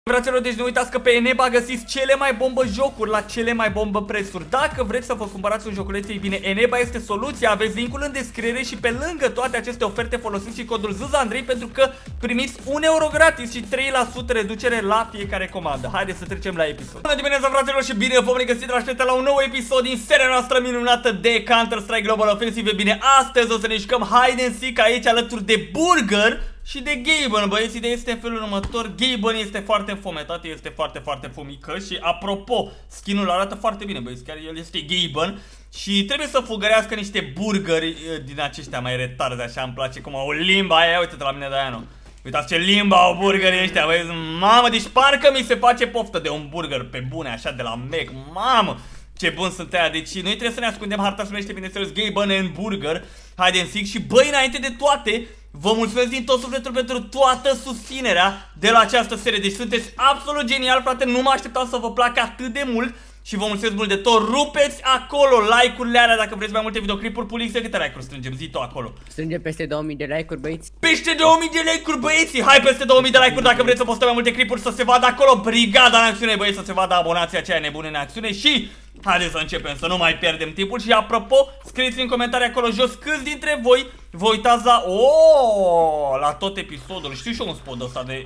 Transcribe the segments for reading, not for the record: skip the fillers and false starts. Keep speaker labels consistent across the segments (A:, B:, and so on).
A: Fraților, deci nu uitați că pe Eneba găsiți cele mai bombă jocuri la cele mai bombă prețuri. Dacă vreți să vă cumpărați un joculeț, ei bine, Eneba este soluția. Aveți linkul în descriere și pe lângă toate aceste oferte folosiți și codul ZUZANDREI pentru că primiți 1 euro gratis și 3% reducere la fiecare comandă. Haideți să trecem la episod. Bună dimineața, fraților, și bine v-am regăsit la un nou episod din seria noastră minunată de Counter-Strike Global Offensive. Bine, astăzi o să ne jucăm Hide and Seek aici alături de Burger și de Gaben, băieți. Ideea este în felul următor. Gaben este foarte înfometat, este foarte fumică. Și apropo, skin-ul arată foarte bine, băieți, chiar el este Gaben. Și trebuie să fugărească niște burgeri din aceștia mai retarzi, așa îmi place cum au limba aia. Uite-te la mine, Daiano. Uitați ce limba au burgerii ăștia, băieți. Mamă, deci parcă mi se face poftă de un burger pe bune, așa, de la Mac. Mamă, ce bun sunt aia. Deci noi trebuie să ne ascundem. Harta se numește, bineînțeles, Gaben and Burger Hide and Seek. Și băi, înainte de toate, vă mulțumesc din tot sufletul pentru toată susținerea de la această serie. Deci sunteți absolut genial, frate. Nu mă așteptam să vă placă atât de mult. Și vă mulțumesc mult de tot. Rupeți acolo like-urile alea dacă vreți mai multe videoclipuri. Pulixe, câte like-uri strângem? Zi tu acolo.
B: Strângem peste 2000 de like-uri, băieți.
A: Peste 2000 de like-uri, băieți. Hai peste 2000 de like-uri dacă vreți să postăm mai multe clipuri, să se vadă acolo brigada în acțiune, băieți, să se vadă abonații aceia nebune în acțiune. Și haideți să începem, să nu mai pierdem timpul. Și apropo, scrieți în comentarii acolo jos câți dintre voi vă uitați la la tot episodul. Știu și eu un spot ăsta de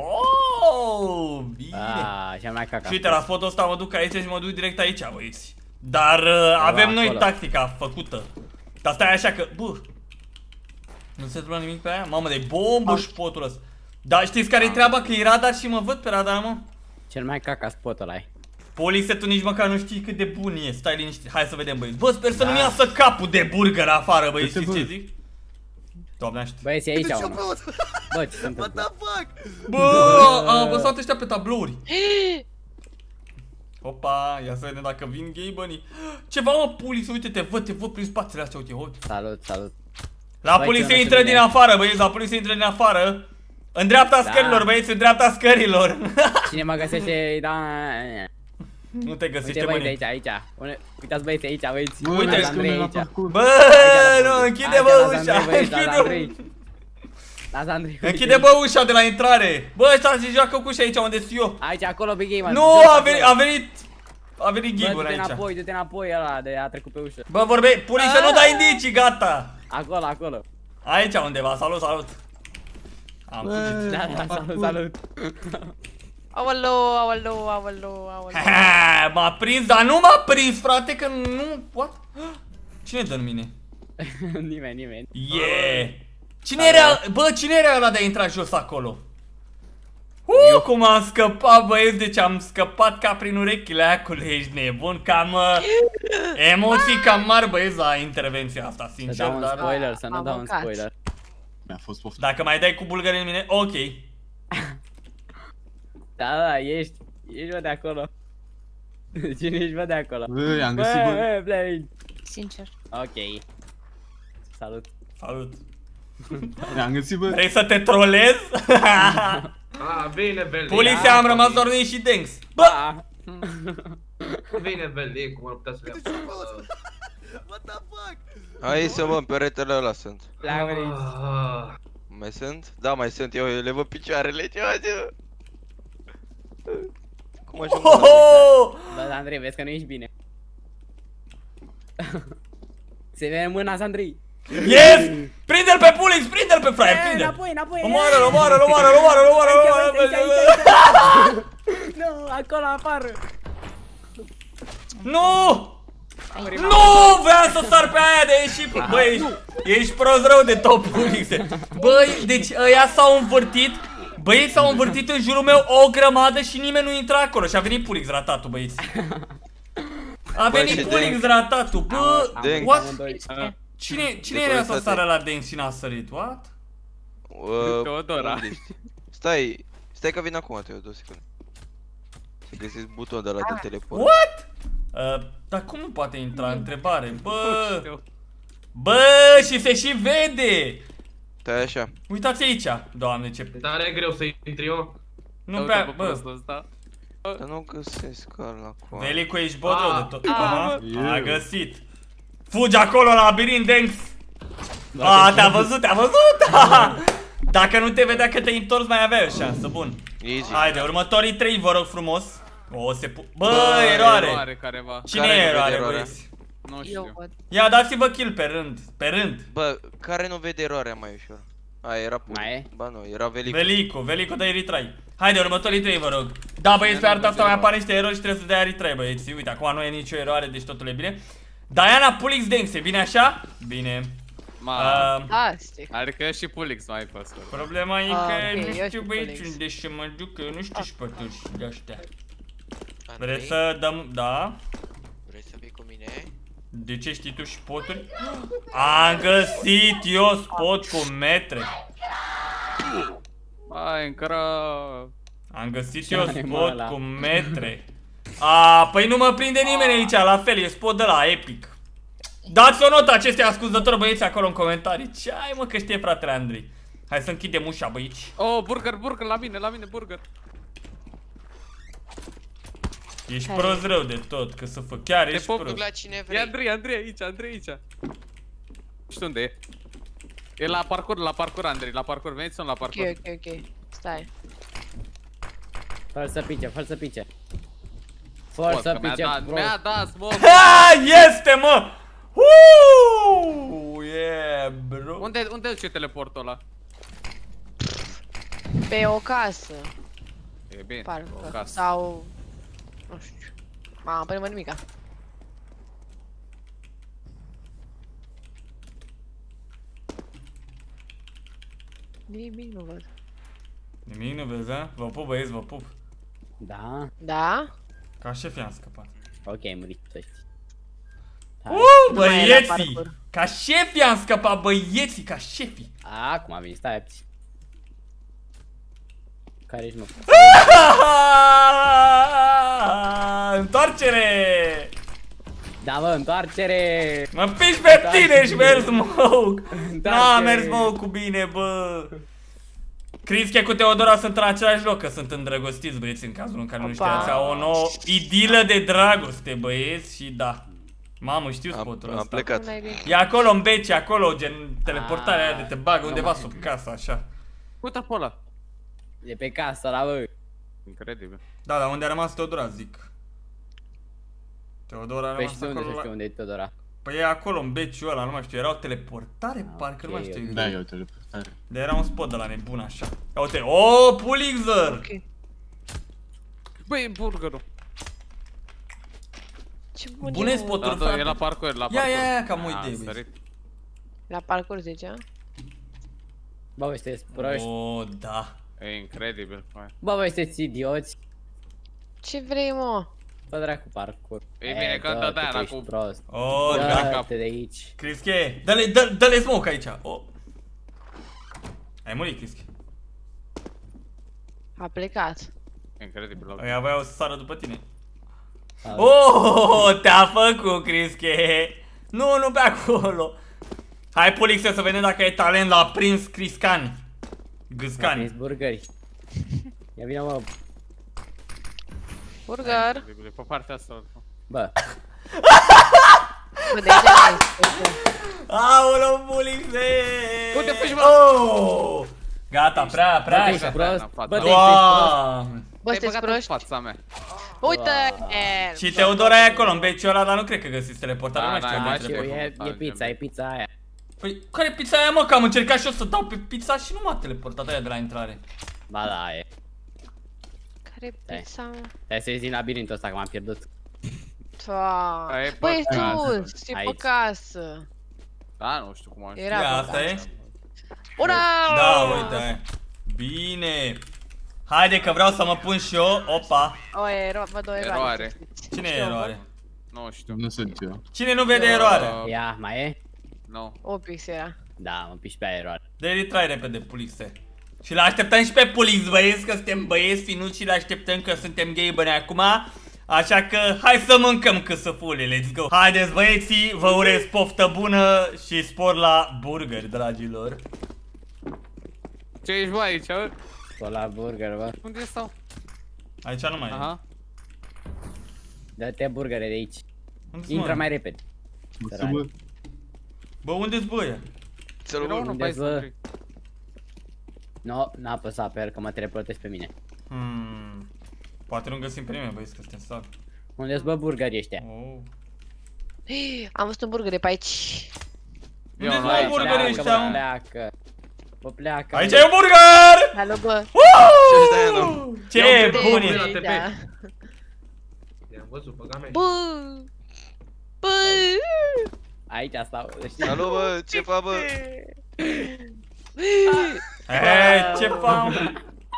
A: bine. Și uite, la spotul ăsta mă duc aici și mă duc direct aici, băieți. Dar avem noi tactica făcută. Dar stai așa că, bă, nu se întâmplă nimic pe aia? Mamă, de bombă spotul ăsta. Dar știți care-i treaba? Că e radar și mă văd pe radar, mă.
B: Cel mai caca spotul ăla.
A: Polixe, tu nici măcar nu știi cât de bun e. Stai liniștit, hai să vedem, băieți. Bă, sper să nu-mi iasă capul de burger afară, băieți. Știți ce zic? Doamne aștept.
B: Băieți, e aici, mă. Bă, ce se întâmplă?
C: What the fuck?
A: Bă, am apăsat ăștia pe tablouri. Opa, ia să vedem dacă vin Gabenii. Ceva, mă, Pulixe, uite, te văd prin spațiile astea, uite, uite.
B: Salut, salut.
A: La Pulixe intră din afară, băieți, la Pulixe intră din afară. În dreapta scărilor, băieți, în dreapta scărilor.
B: Cine mă găsește, da.
A: Nu te găsește,
B: uite,
A: mâine.
B: băieți, aici. Uitați, băieți, aici, băieți.
A: Uite,
B: Andrei aici.
A: Bă, nu, închide bă ușa. Închide bă ușa de la intrare. Bă, ăsta se joacă cu ușa aici unde sunt eu.
B: Aici, acolo, Big Game.
A: Nu, a venit Gaben aici.
B: Du-te înapoi ăla de a trecut pe ușă.
A: Bă, Pulixe, nu dai indicii, gata.
B: Acolo.
A: Aici undeva, salut. Am fugit.
B: Da, salut.
C: Aoleu.
A: M-a prins, dar nu m-a prins, frate, că nu... What? Cine dă în mine?
B: Nimeni.
A: Yeah! Cine era ăla de a intra jos acolo? Cum am scăpat, băieți, deci am scăpat ca prin urechile acolo, ești nebun, cam emoții cam mari, băieți, la intervenția asta, sincer, dar...
B: Să nu dau un spoiler.
D: Mi-a fost poftă.
A: Dacă mai dai cu bulgări în mine, ok.
B: Da, ești bă de acolo. Cine ești bă de acolo?
D: Băi, am găsit bă.
C: Sincer.
B: Ok. Salut.
D: Am găsit bă.
A: Vrei să te trolez?
E: Bine, Belly.
A: Poliția, am rămas doar noi și Denks. Bă!
E: Bine, Belly, cum ar putea să le
C: What the fuck?
F: Hai să vă, în peretele ăla sunt. Mai sunt? Da, mai sunt, eu le văd picioarele, ceva. Cum ajung?
B: Bă, Andrei, vezi că nu ești bine. Se vede mâna, Andrei.
A: Yes! Prinde-l pe Pulix, prinde-l pe fraier, prinde-l!
B: Înapoi!
A: Omoară-l!
B: Nu, acolo afară!
A: Nu! Vreau să sar pe aia de ieși. Băi, ești prost rău de tot, Pulixe. Băi, deci ăia s-au învârtit. Băi, s-au învârtit în jurul meu o grămadă și nimeni nu intra acolo. Și a venit Pulix ratatul, băieți. A venit Pulix ratatul. Bă, what? Cine era să sară la Denks și n-a sărit? What?
B: Teodora.
F: Stai că vin acum, Teodor, secundă. Să găsesc butonul de la de teleport.
A: What? Dar cum nu poate intra? Întrebare. Bă, și se și vede.
F: Stai așa.
A: Uitați aici. Doamne, ce...
E: Dar e greu să intri eu.
A: Nu prea, bă.
F: Dar nu găsesc ăla acolo.
A: Velicu, ești bodrău de tot. A găsit. Fugi acolo la labirint, Denks. Te-a văzut. Dacă nu te vedea că te-ai întors, mai aveai o șansă, bun.
F: Easy.
A: Haide, următorii 3, vă rog frumos. O, se Bă, eroare!
B: Careva.
A: Cine
F: Care
A: e
F: nu
A: eroare,
F: vede eroarea?
A: băieți?
B: Nu
C: Eu
B: știu.
C: văd.
A: Ia, dați-vă kill pe rând, pe rând.
F: Bă, care nu vede eroarea mai ușor? A, era pur.
B: Mai e?
F: Ba nu, era
A: Velicu de retry. Haide, următorii 3, vă rog. Da, băieți, pe harta asta mai apare niște erori și trebuie să dea retry, băieți. Uite, acum nu e nicio eroare, deci totul e bine. Diana Pulix Dance, e bine așa? Bine.
C: Fantastic.
B: Adică eu și Pulix mai fost.
A: Problema e că
C: ok,
A: nu
C: eu
A: știu,
C: știu
A: băieți,
C: Pulix.
A: unde să mă duc, că eu nu știu spături de astea.
F: Andrei,
A: Vreți să dăm, da?
F: vrei să vii cu mine?
A: De ce știi tu spoturi? Am găsit eu spot cu metre.
B: Hai, încără.
A: Am găsit eu
B: Ce ai, mă,
A: spot
B: ăla?
A: cu metre. A, păi nu mă prinde nimeni aici, la fel, e spot de la epic. Dați o notă acestei ascultători, băieți, acolo în comentarii. Ce ai, mă, că știe fratele Andrei. Hai să închidem ușa, băici.
B: Oh, burger, la mine, burger.
A: Ești
C: Care
A: prost rău de tot, că să fac, chiar
F: Te
A: ești
F: pop, duc
A: prost.
F: la cine
B: E
F: vrei.
B: Andrei aici. Știu unde e. E la parcur, Andrei, la parcur, veniți la parcur.
C: Ok. Stai.
B: Fără să pice. Forță pice, mi-a dat smoke.
A: Ha, este, mă! Yeah, bro.
B: Unde duce teleportul ăla?
C: Pe o casă.
B: E bine,
C: Parcă.
B: o casă.
C: Sau... Nu știu. Mamă, păi nimica. Nimic nu văd.
A: Nimic nu vezi, a? Vă pup, băieți, vă pup.
B: Da.
C: Da?
A: Ca șef i-am scăpat.
B: Ok, ai murit, să știi.
C: Nu mai e la
A: Băieții!
C: parcur.
A: Ca șef i-am scăpat, băieții, ca șefii.
B: Acum a venit, stai. Care ești, mă?
A: Întoarcere!
B: Da, mă, întoarcere!
A: Mă piși pe tine și mergi smoke! N-a
B: Întoarce.
A: mers smoke cu bine, bă! Crischia cu Teodora sunt în același loc, că sunt îndrăgostiți, băieți, în cazul în care nu
C: Opa.
A: știați. Au o nouă idilă de dragoste, băieți, și da. Mamă, știu spotul
F: Am
A: ăsta.
F: plecat.
A: E acolo în beci, acolo, gen teleportarea aia de te bagă undeva
B: nu
A: sub casa, așa.
B: Uite pe ăla. E pe casă, la bă. Incredibil.
A: Da, dar unde a rămas Teodora, zic. Teodora a
B: Păi
A: rămas
B: și de unde să
A: acolo
B: știu
A: la...
B: unde e Teodora?
A: Păi e acolo în beciul ăla, nu mai știu, era o teleportare, parcă nu mai
B: ok,
A: știu.
D: Da, e o teleportare.
A: Dar era un spot de la nebun așa. Ia uite, oh, Pulixer!
C: Ok.
B: Băi, burgerul.
C: Ce bun
A: Bune
C: e,
A: spoturi,
B: Da,
A: frate.
B: e la parcur,
A: Ia, că am o idee, băi.
B: băi.
C: La parcur zicea?
B: Bă, voi sunteți proști.
A: Oh, da.
B: E incredibil. Bă, voi sunteți idioți.
C: Ce vrei, mă?
B: Bă, dracu parcur. E bine, că
C: da,
B: dă-te aia cu...
A: Oh, da.
B: Dă-te de aici.
A: Crische, dă-le smoke aici. Oh. Ai murit, Crische.
C: A plecat.
B: Incredibil.
A: Ăia voiau să sară după tine.
B: Da.
A: Oh, te-a făcut, Crische. Nu pe acolo. Hai, Pulixer, să vedem dacă ai talent la prins Criscani.
B: M-a
A: Gâscani.
B: prins burgeri. Ia vină, mă.
C: Burger.
B: E pe partea asta.
C: Bă,
B: Bă.
C: de aici n-ai.
A: Aoleu, Pulixer.
B: Unde fugi, mă?
A: Oh. Gata, prea
B: Bă, te ești
A: așa.
B: prost. Bă, te ești prost.
A: Doamne.
C: Bă, sunteți proști?
B: fața mea.
C: Uite!
A: Și Teodora e acolo în beciul ăla, dar nu cred că găsiți teleportare, nu mai știu
B: Da,
A: unde
B: și
A: teleport.
B: e pizza, e pizza aia.
A: Păi, care pizza aia, mă, că am încercat și eu să dau pe pizza și nu m-a teleportat aia de la intrare.
B: Ba da, e.
C: Care pizza, mă?
B: Hai să ies din labirintul ăsta, că m-am pierdut.
C: Doamne. Bă, ești tu! Știi pe
B: Aici.
C: casă.
B: Da, nu știu cum am
C: Era
A: Ia,
C: pe
A: asta
C: casă.
A: e?
C: Ura!
A: Da, uite aia. Bine. Haide că vreau să mă pun și eu. Opa.
C: O, văd o eroare.
B: Eroare.
A: Cine e eroare?
B: Nu știu.
D: Nu sunt eu.
A: Cine nu vede eroare?
B: Ia, mai e? Nu.
C: O pix era.
B: Da, mă piși pe aia eroare.
A: De retrai repede, Pulixe. Și l-așteptăm și pe Pulix, băieți, că suntem băieți finuți și l-așteptăm că suntem gay băne acum. Așa că hai să mâncăm câsăfule, let's go. Haideți, băieții, vă urez poftă bună și spor la burgeri, dragilor.
B: Ce ești, bă, aici, bă? Spor la burger, bă. Unde stau?
A: Aici nu mai e.
B: Aha. Dă-te burgere de aici.
A: Unde-s,
B: Intră
A: mă?
B: mai repede.
D: Mulțumesc.
A: Bă, unde-s băia?
F: Să-l
B: Era
F: urc.
B: unul
G: Unde,
B: pe aici,
G: bă?
B: Andrei.
G: Nu, n-a apăsat pe el că mă teleportez pe mine.
A: Poate nu găsim pe nimeni, băieți, că suntem slabi.
G: Unde-s bă burgerii ăștia?
A: Oh.
C: Am văzut un burger pe aici.
A: Unde-s bă burgerii ăștia?
G: Bă, pleacă. Bă, pleacă.
A: Aici e un burger!
C: Alo, bă.
A: Ce bun e!
E: La TP. I-am văzut, băga mea.
C: Bă! Bă!
G: Aici stau.
F: Salut, bă, ce fac, bă?
A: Ce fac?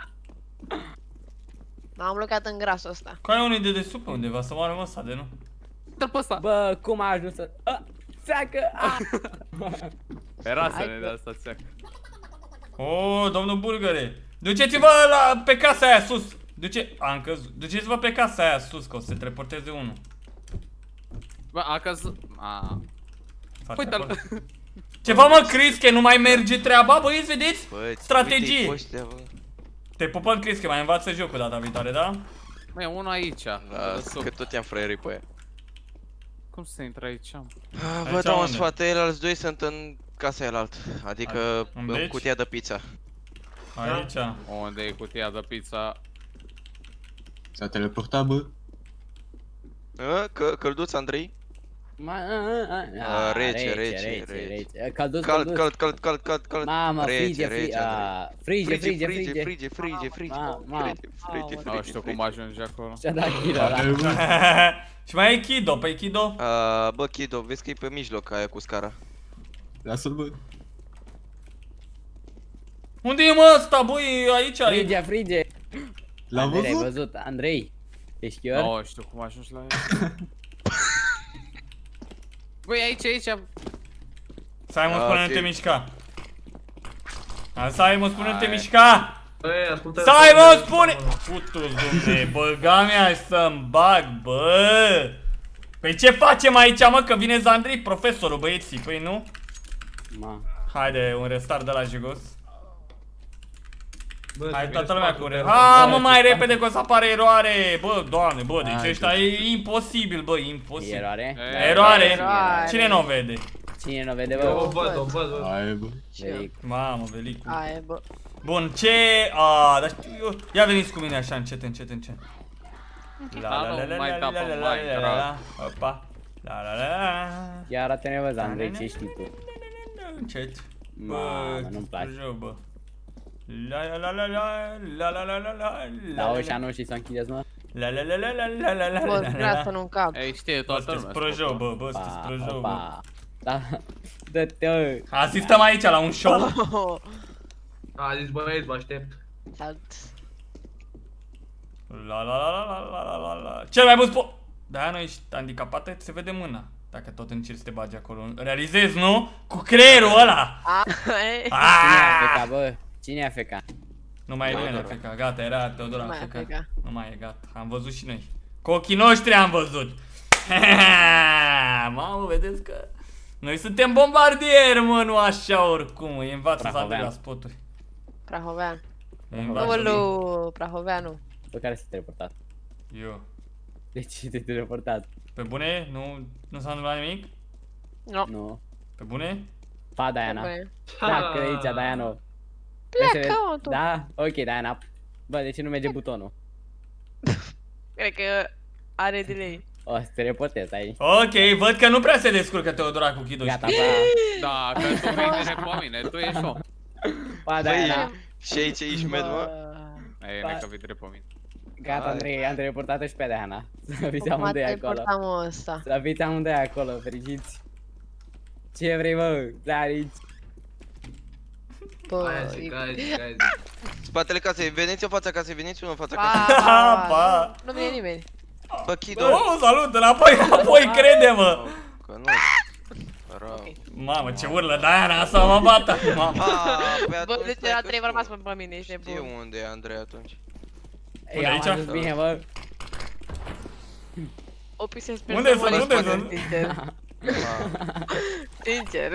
C: M-am blocat în grasul ăsta.
A: Că ai unul de desubt undeva, să moară ăsta de nu?
B: Dă-l pe ăsta.
G: Bă, cum a ajuns să... Seacă!
B: Era să ne dea asta țeacă.
A: Oh, domnul burgere! Duceți-vă pe casa aia sus! Am căzut. Duceți-vă pe casa aia sus, că o să se teleporteze unul.
B: Bă, a căzut... Uite-l!
A: Ceva mă, Chris, că nu mai merge treaba, băieți, vedeți?
F: Bă,
A: strategie!
F: uite-i poștea, bă.
A: Te pupăm, Chris, că mai învață jocul data viitoare, da?
B: Mă, e unul aici.
F: Că tot i-am fraierit pe aia.
B: Cum să intre aici?
F: Vă dau un sfat, alți doi sunt în casa elaltă. Adică în
A: deci?
F: cutia de pizza.
A: Aici.
B: Unde e cutia de pizza?
D: S-a teleportat, bă.
F: Călduț, Andrei? Rece.
G: Cald. Mamă, frige.
B: Nu știu cum ajungi acolo.
G: Și-a dat kill ăla.
A: Și mai e Kido, păi Kido?
F: Bă, Kido, vezi că e pe mijloc aia cu scara.
D: Lasă-l, bă.
A: Unde e mă ăsta, băi, aici?
G: Frige.
D: L-am
G: Andrei, ai
D: văzut?
G: văzut? Andrei, ești chiar?
B: Nu știu cum ajungi la el. Băi, aici.
A: Simon, spune-te mișca. Simon, spune-te mișca. Simon, spune! Putu-ți, dumne, băga mea să-mi bag, bă! Păi ce facem aici, mă, că vine Zandrei, profesorul, băieții, păi nu? Haide, un restart de la jigos. Hai, toată lumea cu mă, mai repede că o să apară eroare! Bă, doamne, bă, deci ăștia e imposibil, bă, imposibil. Eroare? Cine nu o vede?
G: Cine nu vede, bă?
E: Eu o văd.
D: Hai, bă.
A: Mamă, Velicu.
C: Hai, bă.
A: Bun, ce... dar știu eu... Ia veniți cu mine așa, încet. Opa.
G: Ia arată-ne, vă, Andrei, ce știi tu?
A: Încet.
G: Mamă, nu-mi place.
A: Bă.
G: Da, ăștia nu știi să închideți, mă?
C: Bă, vreau să nu-mi cap.
B: Ei, știe toată lumea.
A: Sprăjou, bă, sunteți sprăjou, bă.
G: Da, dă-te,
A: Asistăm aici la un show.
E: A zis băieți, vă aștept.
C: Salut.
A: Cel mai bun Da, noi ești handicapată, se vede mâna. Dacă tot încerci să te bagi acolo. Realizezi, nu? Cu creierul ăla!
G: Cine e AFK, bă? Cine e AFK?
A: Nu mai e nimeni AFK, gata, era Teodora AFK. Nu mai e, gata, am văzut și noi. Cu ochii noștri am văzut. Mamă, vedeți că noi suntem bombardieri, mă, nu așa oricum. Îi învață să la spoturi.
C: Prahovean.
A: Ulu,
C: Prahoveanu.
G: Pe care s-a teleportat?
A: Eu.
G: De ce te-ai teleportat?
A: Pe bune? Nu s-a întâmplat nimic?
G: Nu.
A: Pe bune?
G: Pa, Diana. Pleacă de aici, Diana.
C: Pleacă, mă, tu.
G: Da? Ok, Diana. Bă, de ce nu merge butonul?
C: Cred că are delay.
G: O să te reportezi aici.
A: Ok, văd că nu prea se descurcă Teodora cu Kido.
G: Gata,
B: da, că tu vei pe mine, tu ești om.
G: Pa, Diana.
F: Și aici ești med, mă?
B: Ei, ne că vei pe mine.
G: Gata, Andrei, am teleportat-o și pe Diana. Să fiți amândoi acolo. Să fiți amândoi acolo, fericiți. Ce vrei, mă? Da, aici.
E: Hai,
F: Spatele casei, veniți în fața casei, veniți unul în fața casei.
C: Pa! Nu vine nimeni.
F: Bă, Kido.
A: Salut, înapoi, crede-mă.
F: Că nu.
A: Mamă, ce urlă Diana, asta mă bată.
C: Bă, deci era 3 rămas pe mine, ești nebun.
F: Știu unde e Andrei atunci.
G: Ei, am adus bine, bă.
C: Opi se sper.
A: Unde sunt?
C: Sincer.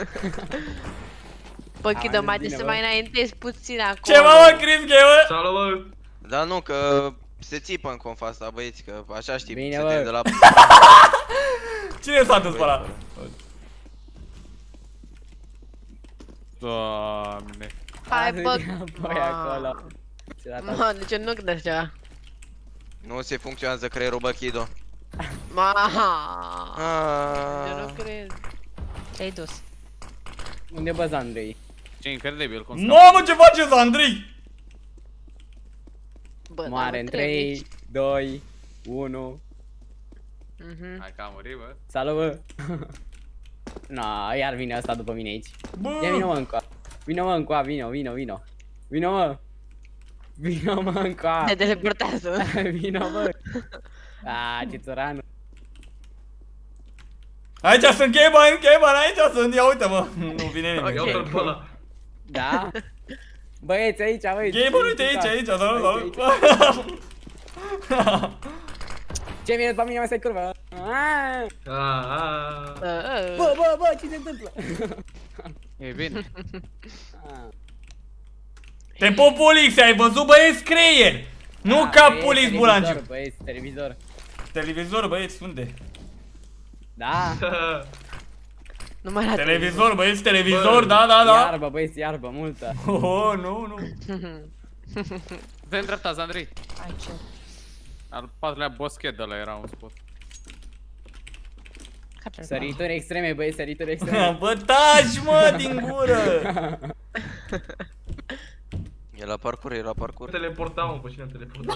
C: Bă, Kido, mai trebuie să mai înaintezi puțin acolo.
A: Ce mă, Chris, bă?
E: Salut, bă!
F: Da, nu, că se țipă în confa asta, băieți, că așa știi,
G: bine,
F: suntem de la...
A: Cine s-a dus pe ăla?
B: Doamne.
C: Hai, bă.
G: Păi acolo.
C: Mă, de ce nu credeți ceva?
F: Nu se funcționează creierul, bă, Chido.
C: Eu nu cred.
H: Te-ai dus.
G: Unde bă, Andrei?
B: Ce incredibil cum
A: Mamă, ce faceți, Andrei?
G: Moare în 3, 2, 1.
B: Hai că a murit, bă.
G: Salut, bă. Na, iar vine asta după mine aici.
A: Bă.
G: Ia vino mă încoa. Vino mă încoa, vino. Vino mă. Vino mă încoa.
C: Te teleportează.
G: Vino mă. Ce țăranul.
A: Aici sunt Gamer, aici sunt, ia uite mă. Nu vine nimeni.
E: Ia uite-l pe ăla.
G: Da? Băieți aici, băieți.
A: Gamer, uite aici, da.
G: Ce vine după mine, mă, stai curvă. Bă, ce se întâmplă?
B: E bine.
A: Te Populix, ai văzut, băieți, creier. Nu ca Pulix Bulanciu.
G: Băieți, televizor.
A: Televizor, băieți, unde?
G: Da.
C: Nu mai la
A: Televizor, băieți, televizor, da.
G: Iarbă, băieți, iarbă, multă.
A: Oh, nu.
B: Te îndreptați, Andrei.
H: Aici.
B: Al patrulea boschet de ăla era un spot.
G: Sărituri extreme, băieți, sărituri extreme.
A: Bă, taci, mă, din gură.
F: E la parcur.
E: Teleporta, mă, pe cine teleporta?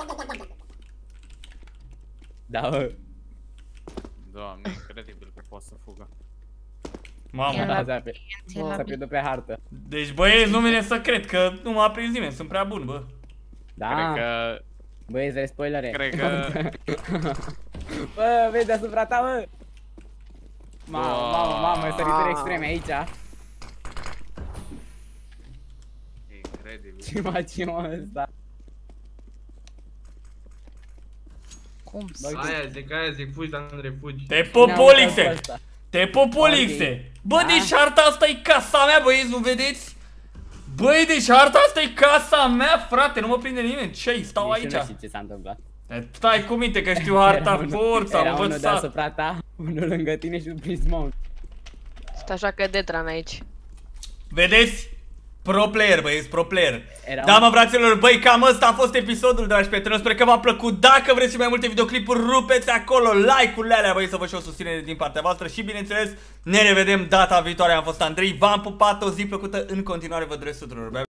G: Da, bă.
B: Doamne, incredibil că poate să fugă.
A: Mamă,
G: Da, s-a pierdut pe hartă.
A: deci băieți, nu vine să cred că nu m-a prins nimeni, sunt prea bun, bă.
G: Da.
B: Cred că...
G: Băieți, vrei spoilere?
B: Cred că...
G: Bă, vezi deasupra ta, bă. Mamă, sărituri extreme aici.
B: Incredibil.
G: Ce facem ăsta?
H: Cum?
E: Aia zic, fugi, Andrei, fugi.
A: Te Populixe. Bă, deci harta asta e casa mea, băieți, nu vedeți? Băi, deci harta asta e casa mea, frate, nu mă prinde nimeni. Ce-i, stau aici.
G: Nu știu ce s-a întâmplat.
A: Stai cu minte că știu harta forța,
G: era
A: am
G: unul
A: învățat.
G: deasupra ta, unul lângă tine și un prins mount.
C: Stai așa că Detran aici.
A: Vedeți? Pro player, băieți, pro player.
G: Era
A: Da, mă, fraților, băi, cam ăsta a fost episodul, dragi prieteni. Sper că v-a plăcut. Dacă vreți și mai multe videoclipuri, rupeți acolo like-urile alea, băi, să vă și o susținere din partea voastră. Și, bineînțeles, ne revedem data viitoare. Am fost Andrei, v-am pupat, o zi plăcută. În continuare vă doresc tuturor.